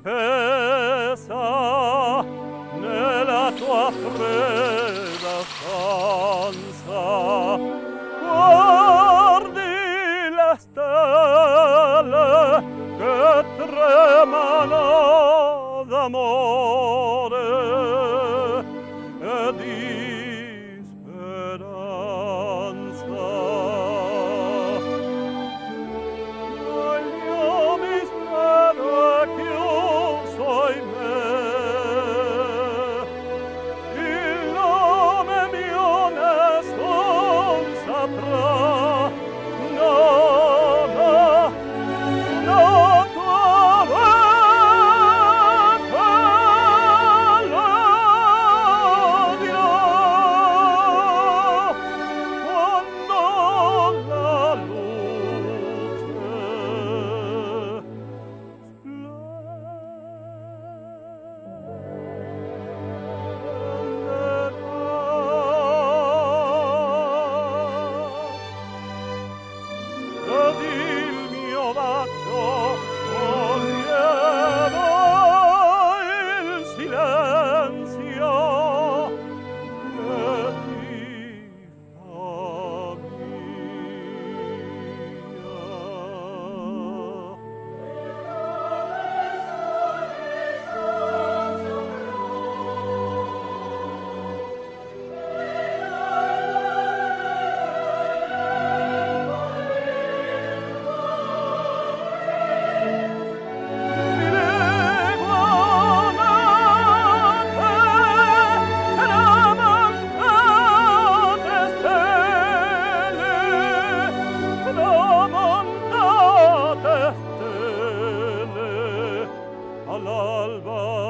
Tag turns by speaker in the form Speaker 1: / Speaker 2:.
Speaker 1: pesa nella tua fredda stanza. Guardi le stelle che tremano d'amore e di speranza. Voglio mistero è chiuso in me, il nome mio nessun saprà. No, no, no, tua volta lo dirò quando la luce ed il mio bacio toglieva il silenzio che ti fa all'alba